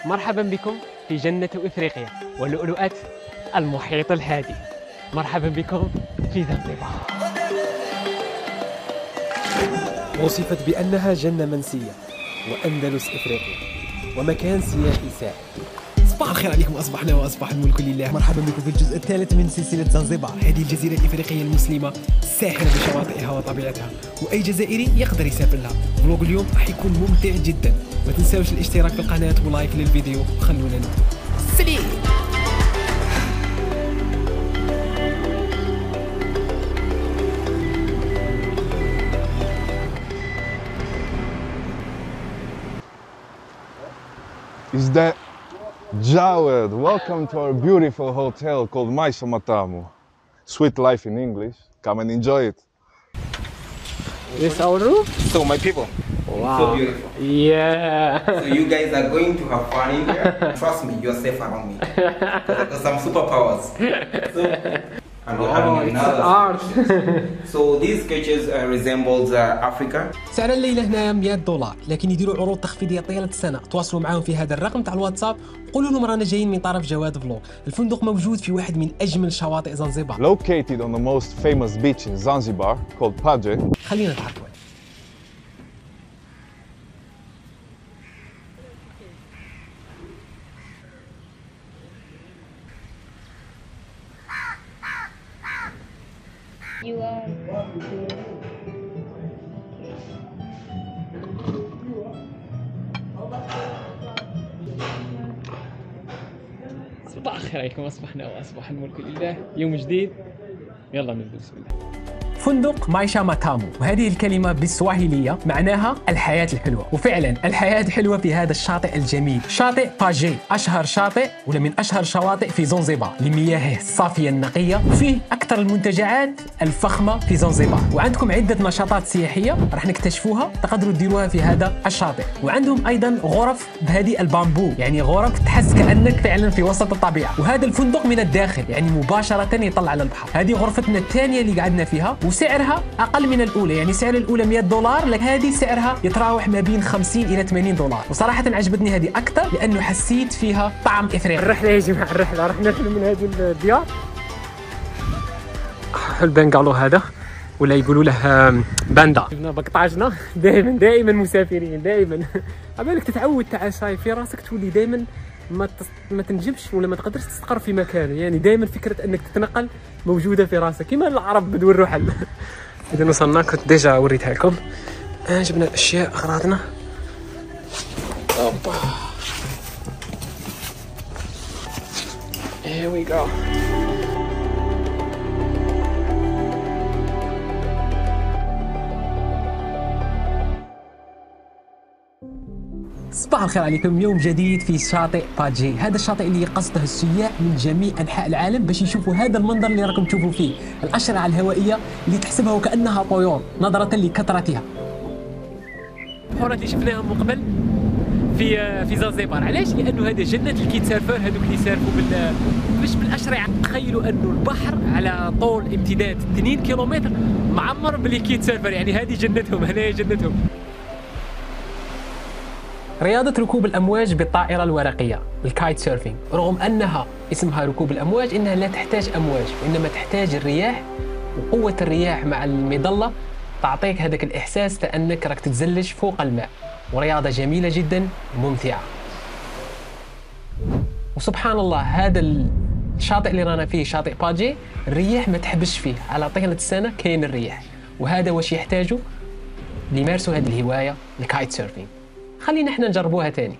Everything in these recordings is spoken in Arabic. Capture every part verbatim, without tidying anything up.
مرحبا بكم في جنة إفريقيا ولؤلؤات المحيط الهادي. مرحبا بكم في زنزبار. وصفت بأنها جنة منسية وأندلس إفريقيا ومكان سياحي ساحر. صباح الخير عليكم، أصبحنا وأصبح الملك لله. مرحبا بكم في الجزء الثالث من سلسلة زنزبار، هذه الجزيرة الإفريقية المسلمة الساحرة بشواطئها وطبيعتها، وأي جزائري يقدر يسافر لها. فلوق اليوم راح يكون ممتع جدا، ما تنساوش الاشتراك في القناة ولايك للفيديو، وخلونا نبدأ. سليم. Is that Jawed? Welcome to our beautiful hotel called Maisha Matamu. Sweet life in English. Come and enjoy it. This our room? So my people, Wow. so beautiful. Yeah. So you guys are going to have fun in here. Trust me, you're safe around me. Because some superpowers. So, and we're having Oh, it's another. art. So these sketches uh, resembles uh, Africa. سعر الليلة هنا مئة دولار، لكن يديروا عروض تخفيضية طيلة السنة. تواصلوا معاهم في هذا الرقم تاع الواتساب، قولوا لهم رانا جايين من طرف جواد فلوغ. الفندق موجود في واحد من أجمل شواطئ زنزبار. Located on the most famous beach in Zanzibar called Padre. خلينا نتعرفوا. You are. صباح الخير عليكم، أصبحنا وأصبح الملك لله. يوم جديد، يلا نبدأ. بسم الله. فندق مايشا ماتامو، وهذه الكلمة بالسواحيلية معناها الحياة الحلوة، وفعلا الحياة حلوة في هذا الشاطئ الجميل. شاطئ باجي أشهر شاطئ ولا من أشهر شواطئ في زنزبار لمياهه الصافية النقية، وفيه أكثر المنتجعات الفخمة في زنزبار، وعندكم عدة نشاطات سياحية راح نكتشفوها تقدروا تديروها في هذا الشاطئ. وعندهم أيضا غرف بهذه البامبو، يعني غرف تحس كأنك فعلا في وسط الطبيعة. وهذا الفندق من الداخل يعني مباشرة يطلع على البحر. هذه غرفتنا الثانية اللي قعدنا فيها، وسعرها اقل من الاولى، يعني سعر الاولى مئة دولار، لكن هذه سعرها يتراوح ما بين خمسين الى ثمانين دولار. وصراحه عجبتني هذه اكثر لانه حسيت فيها طعم افريقي. الرحلة يا جماعة، الرحلة راح نرحل من هذه الديار. البنغالو هذا ولا يقولوا له باندا. جبنا بقطاجنا دائما دائما مسافرين دائما. عبالك تتعود تعال في راسك تولي دائما ما ما تنجمش ولا ما تقدرش تستقر في مكان، يعني دائما فكره انك تتنقل موجوده في راسك كيما العرب بدو الرحل. اذا وصلنا كنت ديجا وريتها لكم. آه جبنا الاشياء اغراضنا. اوبا here we go. صباح الخير عليكم، يوم جديد في شاطئ باجي. هذا الشاطئ اللي قصده السياح من جميع انحاء العالم باش يشوفوا هذا المنظر اللي راكم تشوفوا فيه، الاشرعه الهوائيه اللي تحسبها وكانها طيور نظرا لكثرتها. البحورات اللي شفناهم من قبل في في زنزبار، علاش؟ لانه هذا جنه الكيت سيرفر، هذوك اللي يسافروا بال مش بالاشرعه. تخيلوا انه البحر على طول امتداد اثنين كيلومتر معمر بالكيت سيرفر، يعني هذه جنتهم، هنايا جنتهم. رياضة ركوب الأمواج بالطائرة الورقية، الكايت سيرفينج، رغم أنها اسمها ركوب الأمواج إنها لا تحتاج أمواج، وإنما تحتاج الرياح، وقوة الرياح مع المظلة تعطيك هذاك الإحساس كأنك راك تتزلج فوق الماء، ورياضة جميلة جدا ممتعة. وسبحان الله هذا الشاطئ اللي رانا فيه شاطئ باجي الرياح ما تحبش فيه، على طيلة السنة كاين الرياح، وهذا واش يحتاجوا ليمارسوا هذه الهواية الكايت سيرفينج. خلينا احنا نجربوها تاني.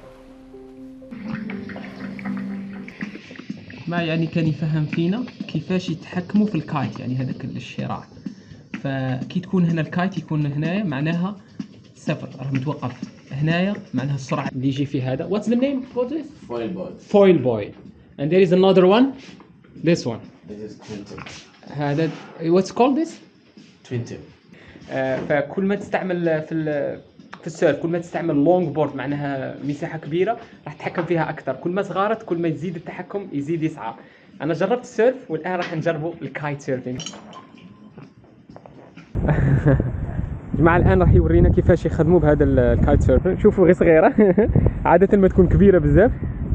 ما يعني كان يفهم فينا كيفاش يتحكموا في الكايت، يعني هذاك الشراع. فكي تكون هنا الكايت يكون هنايا معناها صفر، راه متوقف. هنايا معناها السرعه اللي يجي في هذا. What's the name for this? Foil board. Foil boy. And there is another one. This one. This is twin tip. هذا what's called this? Twin tip. آه فكل ما تستعمل في في السيرف، كل ما تستعمل لونج بورد معناها مساحه كبيره راح تتحكم فيها اكثر، كل ما صغارت كل ما يزيد التحكم يزيد يسعى. انا جربت السيرف والان راح نجربوا الكايت سيرفينج. جماعه الان راح يورينا كيفاش يخدموا بهذا الكايت سيرفر. شوفوا غير صغيره عاده ما تكون كبيره بزاف.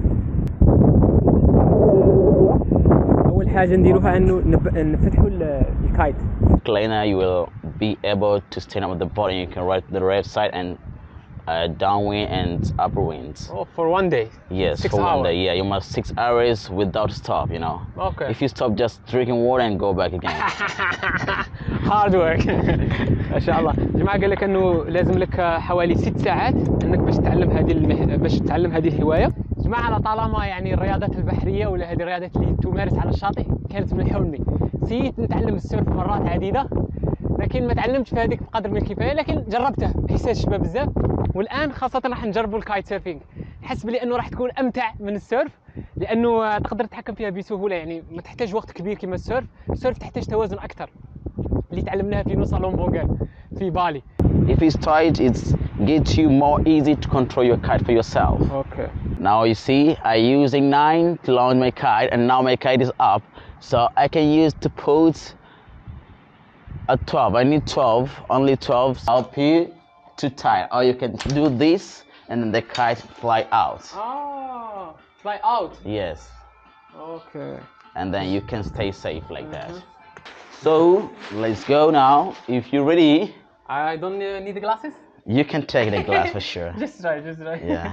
اول حاجه نديروها انه نفتحوا الكايت. Cleaner, you will be able to stand up at the bottom. You can ride the left side and uh, downwind and upper winds. Oh, for one day. Yes, six for hours. one day. Yeah, you must six hours without stop. You know. Okay. If you stop, just drinking water and go back again. hard work. ما شاء الله. جماعة قال لك انه لازم لك حوالي ست ساعات انك باش تتعلم هذه المه... باش تتعلم هذه الهواية. جماعة على طالما يعني الرياضات البحرية ولا هذه الرياضات اللي تمارس على الشاطئ كانت من حلمي. سيت نتعلم السيرف مرات عديدة لكن ما تعلمتش في هذيك بقدر من الكفاية، لكن جربته بحساس شباب بزاف. والان خاصة راح نجربوا الكايت سيرفينغ. نحس بلي انه راح تكون امتع من السيرف لانه تقدر تتحكم فيها بسهولة، يعني ما تحتاج وقت كبير كما السيرف. السيرف تحتاج توازن اكثر اللي تعلمناها في نص لومبونغال في بالي. If it's tight, it's gets you more easy to control your kite for yourself. Okay. Now you see, I using nine to launch my kite, and now my kite is up, so I can use to put a twelve. I need twelve, only twelve. Out here to tight, or you can do this, and then the kite fly out. Ah, fly out. Yes. Okay. And then you can stay safe like that. So let's go now. If you're ready, I don't need the glasses. you can take the glass for sure. Just try, just try. Yeah.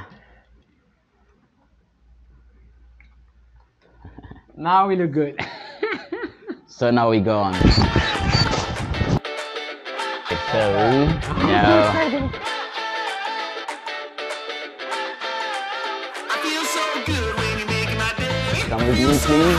Now we look good. So now we go on. So no. Come with me, please.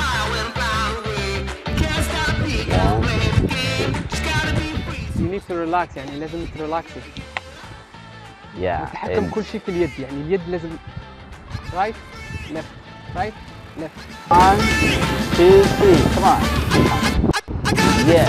You need to relax, يعني لازم تريلاكسي. Yeah. تحكم and- كل شيء في اليد، يعني اليد لازم right left right left. One, two, three. Come on. Yeah.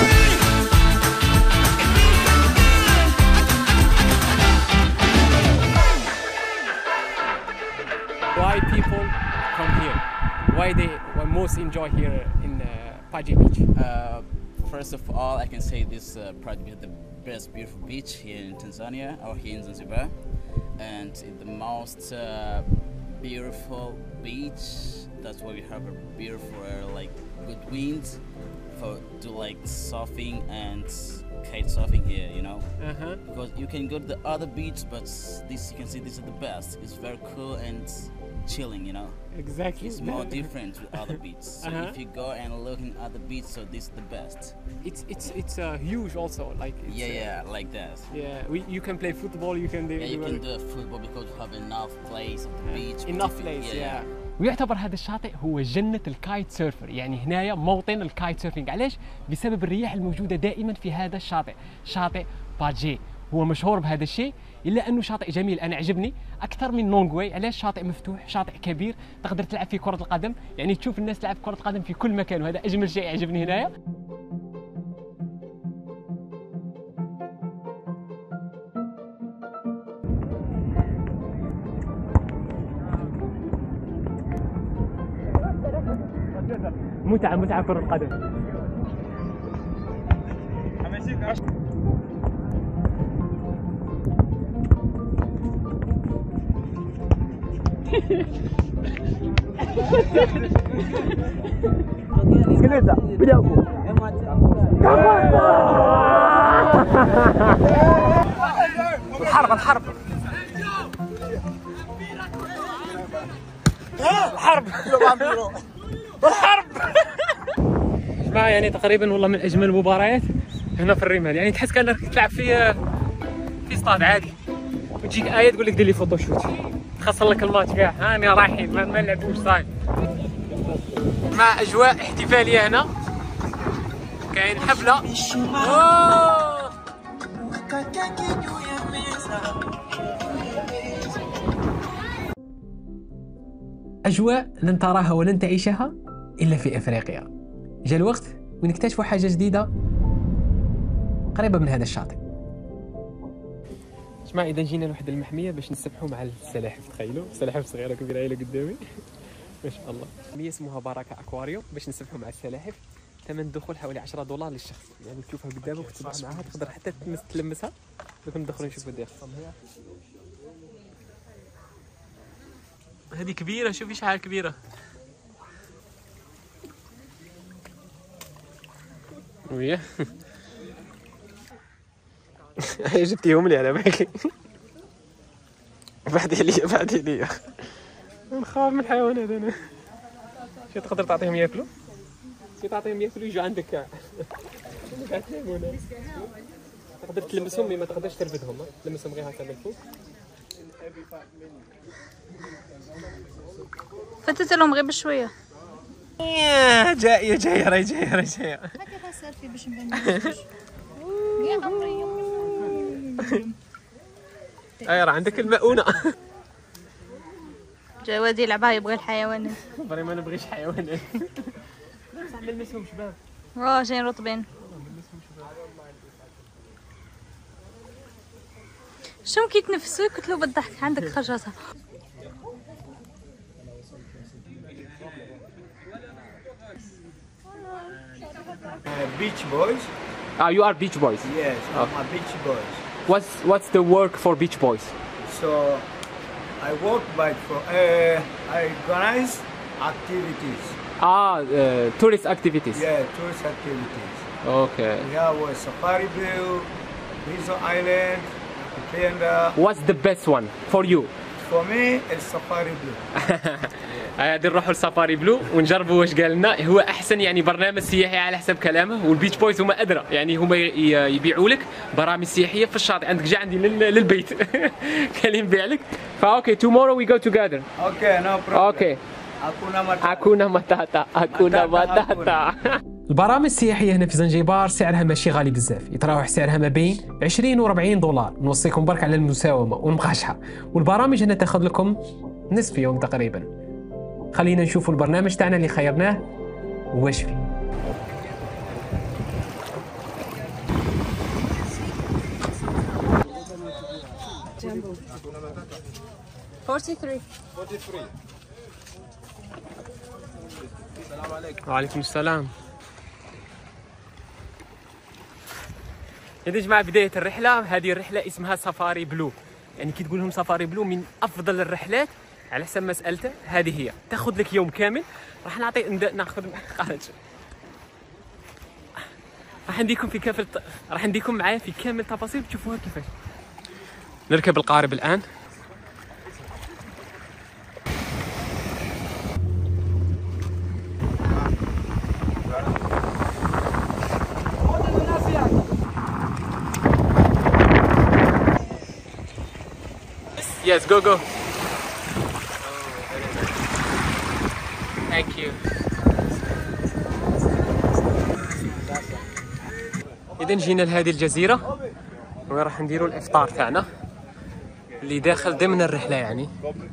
Why people come here? Why they why most enjoy here in uh, Paje Beach? Uh, first of all, I can say this uh, probably the best beautiful beach here in Tanzania or here in Zanzibar, and it's the most uh, beautiful beach. That's why we have a beautiful uh, like good winds for do like surfing and kite surfing here, you know. Uh-huh. Because you can go to the other beach, but this you can see this is the best. It's very cool and chilling, you know. Exactly. It's more different with other beaches. So Uh-huh. if you go and looking at the beach, so this is the best. It's it's it's uh, huge also. Like it's, Yeah, uh, yeah, like that. yeah. We, you can play football. You can do. Yeah, you do can do a football because you have enough place at the beach. But enough if you- place. Yeah, Yeah. ويعتبر هذا الشاطئ هو جنة الكايت سيرفر، يعني هنايا موطن الكايت سيرفينج. علاش؟ بسبب الرياح الموجودة دائما في هذا الشاطئ، شاطئ باجي. هو مشهور بهذا الشيء، الا انه شاطئ جميل. انا عجبني اكثر من نونغوي. علاش؟ شاطئ مفتوح، شاطئ كبير، تقدر تلعب فيه كرة القدم، يعني تشوف الناس تلعب كرة القدم في كل مكان، وهذا اجمل شيء يعجبني هنايا. متعة متعة كرة القدم. الحرب الحرب الحرب الحرب. ما يعني تقريبا والله من اجمل المباريات هنا في الرمال، يعني تحس كانك تلعب في في استاد عادي، وتجيك آية تقول لك دير لي فوتوشوت، تخسر لك الماتش كاع. هاني رايحين ما, ما نلعبوش صاير. مع اجواء احتفاليه هنا، كاين حفله. أوه. أجواء لن تراها ولن تعيشها إلا في إفريقيا. جاء الوقت ونكتشفوا حاجة جديدة قريبة من هذا الشاطئ. جماعة إذا جينا لواحد المحمية باش نسبحوا مع السلاحف، تخيلوا سلاحف صغيرة كبيرة هي اللي قدامي ما شاء الله. المحمية اسمها بركة أكواريوم باش نسبحوا مع السلاحف. ثمن الدخول حوالي عشرة دولار للشخص، يعني تشوفها قدامك وتسبح معها، تقدر حتى تمس تلمسها. دوك ندخلوا نشوفوا الداخل. هذه كبيرة، شوفي شحال كبيرة. وياه هي جبتيهم لي على بالي. بعدي لي بعدي لي نخاف من الحيوانات انا. شي تقدر تعطيهم ياكلوا؟ شي تعطيهم ياكلوا يجوا عندك كاع. كاع تلمونا. تقدر تلمسهم مي ما تقدرش ترفدهم، تلمسهم غير هكا من الفوق. فتت لهم غير بشويه. جايه جايه راهي جايه راهي جايه. هكا سالفي باش نبان. يا عمري اي راه عندك المؤونه. جوادي يلعبها يبغي الحيوانات. فري ما نبغيش حيوانات. بصح نلمسهم شباب. واه جايين رطبين. شنو كيتنفسوا يقتلوا بالضحك عندك خرجاتها. Beach boys. Ah, you are beach boys. Yes, I'm a beach boys. What's what's the work for beach boys? So I work by for uh, I organize activities. Ah, uh, tourist activities. Yeah, tourist activities. Okay. We have a safari view, Rizzo Island, Penda. What's the best one for you? For me, it's safari view. غادي نروحوا لسفاري بلو ونجربوا واش قال لنا. هو احسن يعني برنامج سياحي على حسب كلامه، والبيتش بويز هما ادرى، يعني هما يبيعوا لك برامج سياحيه في الشاطئ عندك جا عندي للبيت. كان يبيع لك. فاوكي tomorrow we go together. Okay, no problem. اوكي. Hakuna Matata. اكونا ماتاتا اكونا ماتاتا. البرامج السياحيه هنا في زنجبار سعرها ماشي غالي بزاف، يتراوح سعرها ما بين عشرين و أربعين دولار. نوصيكم برك على المساومه والمقاشحه، والبرامج هنا تاخذ لكم نصف يوم تقريبا. خلينا نشوفوا البرنامج تاعنا اللي خيرناه واش فيه. forty-three. السلام عليكم. وعليكم السلام. إذا جماعة بداية الرحلة، هذه الرحلة اسمها سفاري بلو، يعني كي تقول لهم سفاري بلو من أفضل الرحلات على حسب ما سألته. هذه هي تاخذ لك يوم كامل. راح نعطي ناخذ خارج. راح نديكم في كافة راح نديكم معايا في كامل التفاصيل تشوفوها كيفاش. نركب القارب الآن. Yes, go go. Thank you. إذا جينا لهذه الجزيرة وراح نديروا الإفطار تاعنا اللي داخل ضمن الرحلة يعني.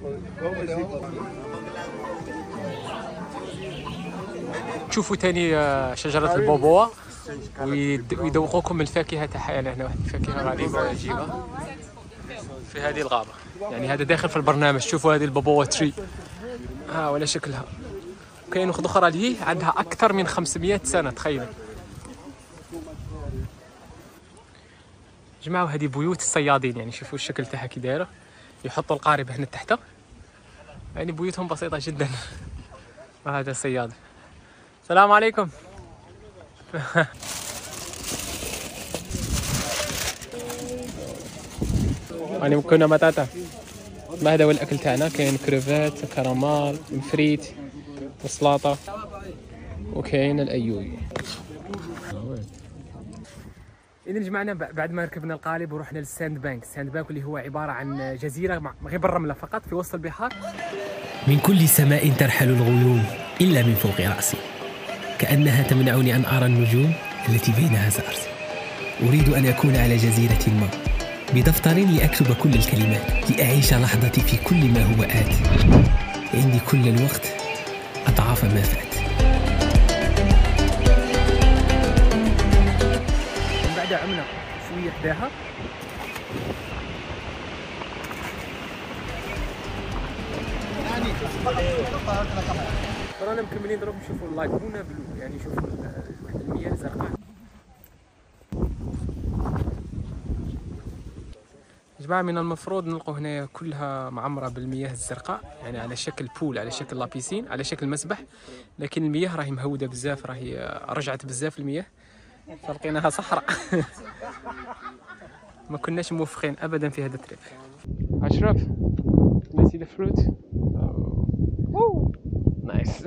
تشوفوا تاني شجرة البابوا ويذوقوكم الفاكهة تاعها. يعني هنا واحد الفاكهة غريبة جيبة في هذه الغابة، يعني هذا داخل في البرنامج. شوفوا هذه البابوا تري ها ولا شكلها. كاين واحدة أخرى اللي هي عندها أكثر من خمسمية سنة، تخيلوا. جماعة هذه بيوت الصيادين، يعني شوفوا الشكل تاعها كي دايرة. يحطوا القارب هنا تحته، يعني بيوتهم بسيطة جدا. وهذا صياد. السلام عليكم. يعني كنا ماتاتا. ما هذا هو الأكل تاعنا، كاين كريفات، كرامال، فريت وسلطة، وكاين الأيوي. إذا جمعنا بعد ما ركبنا القالب ورحنا للساند بانك. الساند بانك اللي هو عبارة عن جزيرة غير بالرملة فقط في وسط البحار. من كل سماء ترحل الغيوم إلا من فوق رأسي، كأنها تمنعني أن أرى النجوم التي بينها سأرسم. أريد أن أكون على جزيرة ما بدفتر لأكتب كل الكلمات، لأعيش لحظتي في كل ما هو آت. عندي كل الوقت أضعاف ما فات. من بعد عمنا شوية حداها. رانا مكملين دروك نشوفوا اللاغونا بلو، يعني نشوفوا واحد المياه الزرقاء. جماعة من المفروض نلقوا هنا كلها معمرة بالمياه الزرقاء، يعني على شكل بول، على شكل لابيسين، على شكل مسبح، لكن المياه راهي مهودة بزاف، راهي رجعت بزاف المياه فلقيناها صحراء. ما كناش موفقين ابدا في هذا التريب. اشرف نسي الفروت. اوه نايس.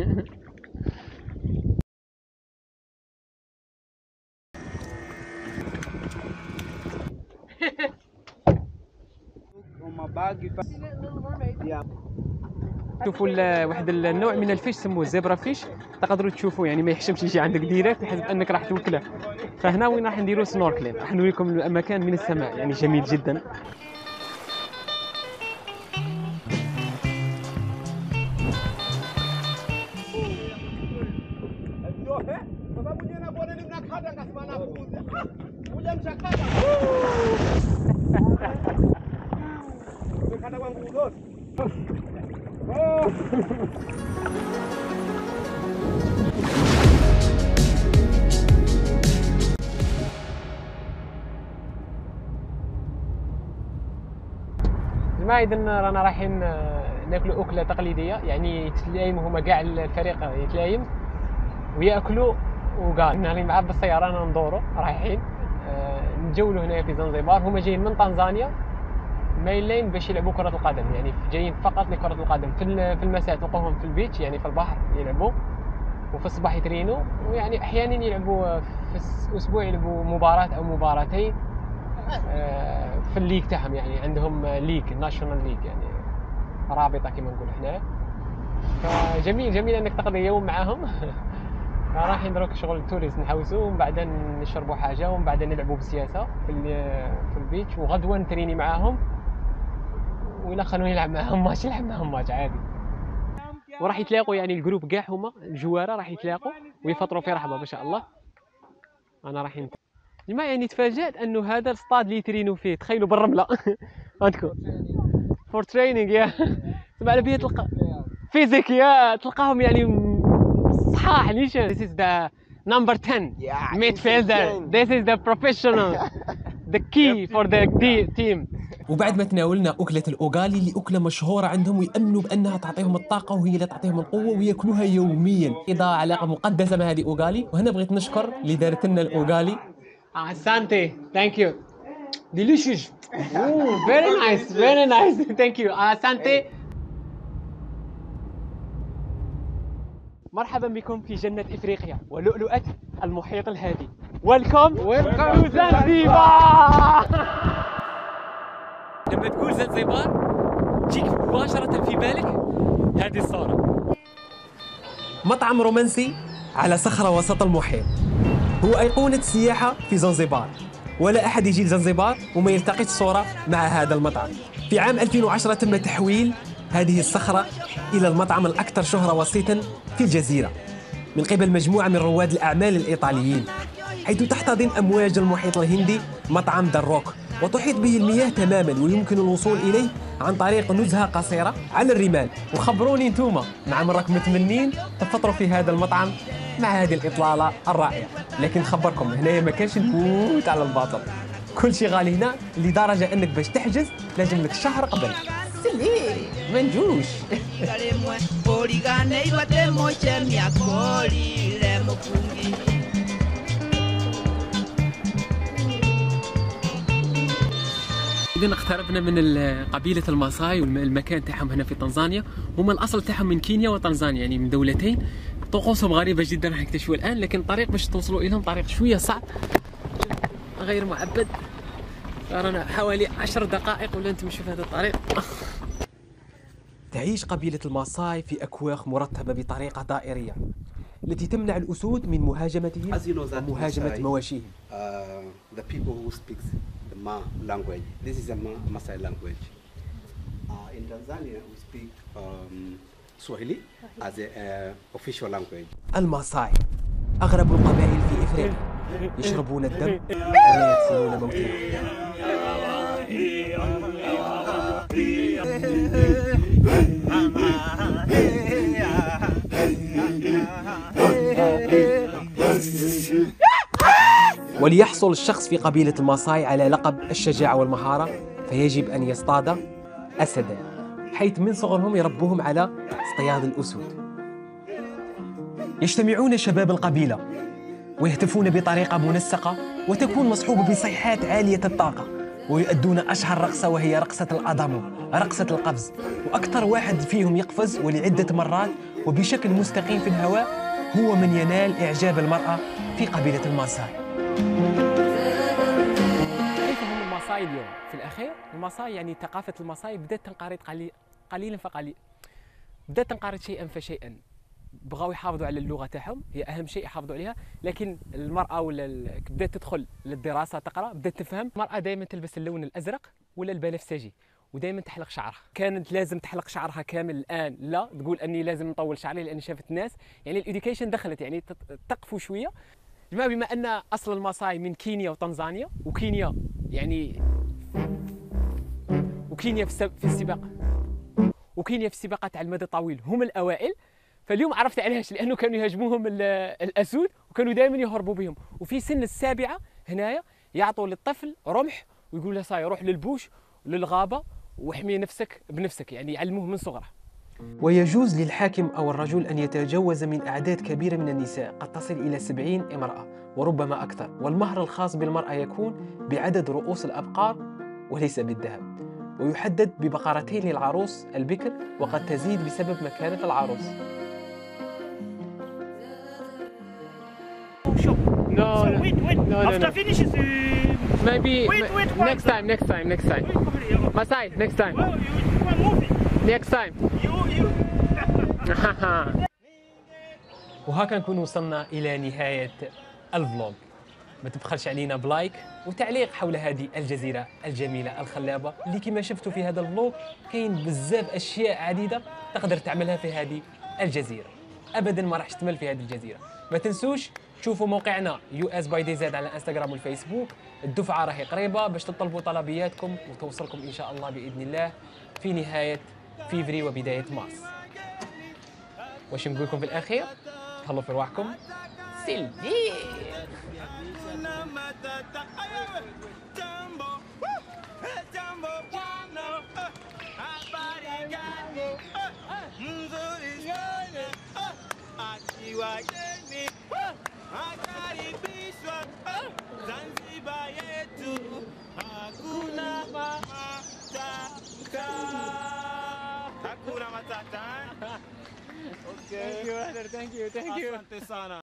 شوفوا واحد النوع من الفيش سموه زيبرا فيش، تقدروا تشوفوا يعني ما يحشمش يجي عندك ديريكت حسب انك راح توكله. فهنا وين راح نديروا سنوركلين، راح نوريكم المكان من السماء، يعني جميل جدا. جماعة إذا رانا رايحين ناكلوا أكلة تقليدية، يعني يتلايموا هما كاع الفريق يتلايم وياكلوا وقال نالي معاه بالسيارة. أنا ندوروا رايحين نتجولوا هنا في زنزبار. هما جايين من تنزانيا مايلين باش يلعبوا كرة القدم، يعني جايين فقط لكرة القدم. في في المساء تلقوهم في البيتش، يعني في البحر يلعبوا، وفي الصباح يترينوا، ويعني أحيانا يلعبوا في الأسبوع يلعبوا مباراة أو مباراتين في الليج تاعهم، يعني عندهم ليج ناشونال ليج، يعني رابطه كما نقول احنا. فجميل جميل انك تقضي يوم معاهم. رايحين دروك شغل توريست نحوسوا، ومن بعد نشربوا حاجه، ومن بعد نلعبوا بالسياسه في في البيتش، وغدوه نتريني معاهم، وإلا خلوني نلعب معاهم ماتش نلعب معاهم ماتش عادي. وراح يتلاقوا يعني الجروب كاع هما الجواره راح يتلاقوا ويفطروا في رحبه ما شاء الله. انا راح ينت... جماعة يعني تفاجأت انه هذا السطاد اللي يترينوا فيه، تخيلوا بالرمله. عندكم فور تريننج يا تبع على بيه تلقى فيزيك يا تلقاهم يعني صحاح نيشان. This is the number ten midfielder. This is the professional, the key for the team. وبعد ما تناولنا أكلة الأوغالي اللي أكلة مشهورة عندهم، ويأمنوا بأنها تعطيهم الطاقة وهي اللي تعطيهم القوة، ويأكلوها يوميا. إذا علاقة مقدسة مع هذه أوغالي. وهنا بغيت نشكر اللي دارت لنا الأوغالي. Asante, thank you. Delicious. Oh, very nice, very nice. Thank you. Asante. مرحبا بكم في جنة إفريقيا ولؤلؤة المحيط الهادي. Welcome to زنزبار. لما تقول زنزبار تجيك مباشرة في بالك هذه الصورة. مطعم رومانسي على صخرة وسط المحيط، هو أيقونة السياحة في زنزبار. ولا أحد يجي لزنزبار وما يلتقيش صورة مع هذا المطعم. في عام ألفين وعشرة تم تحويل هذه الصخرة إلى المطعم الأكثر شهرة وسيطاً في الجزيرة من قبل مجموعة من رواد الأعمال الإيطاليين، حيث تحتضن أمواج المحيط الهندي مطعم دروك، وتحيط به المياه تماماً، ويمكن الوصول إليه عن طريق نزهة قصيرة على الرمال. وخبروني انتوما مع من راكم متمنين تفطروا في هذا المطعم مع هذه الإطلالة الرائعة. لكن نخبركم هنايا ما كانش نفوت على الباطل، كل شيء غالي هنا لدرجة أنك باش تحجز لازم لك شهر قبل. سلي ما نجوش. إذا اقتربنا من قبيلة الماساي والمكان تاعهم هنا في تنزانيا. هما الأصل تاعهم من كينيا وتنزانيا، يعني من دولتين. طقوسهم غريبة جدا راح نكتشفوا الآن، لكن الطريق باش توصلوا إليهم طريق شوية صعب غير معبد. رانا حوالي عشر دقائق ولا نتمشوا في هذا الطريق. تعيش قبيلة الماساي في أكواخ مرتبة بطريقة دائرية التي تمنع الأسود من مهاجمتهم ومهاجمة مواشيهم. Uh, the people who speaks the Ma language. This is a Ma Maasai language. Uh, in Tanzania we speak um, Swahili as a uh, official language. الماساي أغرب القبائل في إفريقيا، يشربون الدم ولا يغسلون موتهم. وليحصل الشخص في قبيلة الماساي على لقب الشجاعة والمهارة فيجب أن يصطاد أسدا، حيث من صغرهم يربوهم على اصطياد الأسود. يجتمعون شباب القبيلة ويهتفون بطريقة منسقة وتكون مصحوبة بصيحات عالية الطاقة، ويؤدون أشهر رقصة وهي رقصة الأدامو، رقصة القفز. وأكثر واحد فيهم يقفز ولعدة مرات وبشكل مستقيم في الهواء هو من ينال إعجاب المرأة في قبيلة الماساي. كيف هم الماساي اليوم؟ في الأخير الماساي يعني ثقافة الماساي بدأت تنقرض قليلا فقليلا، بدأت تنقرض شيئا فشيئا. بغاو يحافظوا على اللغه تاعهم، هي اهم شيء يحافظوا عليها، لكن المراه ولا بدات تدخل للدراسه تقرا، بدات تفهم. المراه دائما تلبس اللون الازرق ولا البنفسجي، ودائما تحلق شعرها. كانت لازم تحلق شعرها كامل، الان لا، تقول اني لازم نطول شعري لاني شافت الناس. يعني الاديوكيشن دخلت، يعني تقفوا شويه. جماعه بما ان اصل الماساي من كينيا وتنزانيا، وكينيا يعني وكينيا في السباق وكينيا في السباقات على المدى الطويل هم الاوائل، فاليوم عرفت علاش، لانه كانوا يهاجموهم الاسود وكانوا دائما يهربوا بهم. وفي سن السابعه هنايا يعطوا للطفل رمح ويقول له صاي روح للبوش للغابه واحمي نفسك بنفسك، يعني يعلموه من صغره. ويجوز للحاكم او الرجل ان يتجوز من اعداد كبيره من النساء، قد تصل الى سبعين امراه وربما اكثر، والمهر الخاص بالمراه يكون بعدد رؤوس الابقار وليس بالذهب، ويحدد ببقرتين للعروس البكر، وقد تزيد بسبب مكانه العروس. No, So no, wait, wait. no, no, After no. finishes, uh, Maybe wait, wait, next time, next time, next time. Wait, come here. Masai, next time. Well, you, you are moving. Next time. You, you. وهكا نكون وصلنا إلى نهاية الفلوج. ما تبخلش علينا بلايك وتعليق حول هذه الجزيرة الجميلة الخلابة اللي كما شفتوا في هذا الفلوج كاين بزاف أشياء عديدة تقدر تعملها في هذه الجزيرة. أبدا ما راح تمل في هذه الجزيرة. ما تنسوش تشوفوا موقعنا يو اس باي دي زد على الانستغرام والفيسبوك. الدفعة راهي قريبة باش تطلبوا طلبياتكم وتوصلكم إن شاء الله بإذن الله في نهاية فيفري وبداية مارس. واش نقول لكم في الأخير؟ تهلاو في رواحكم. سيلفي. Zanzibar yetu hakuna matata, hakuna matata. Okay. Thank you, thank you, thank you. Asante sana.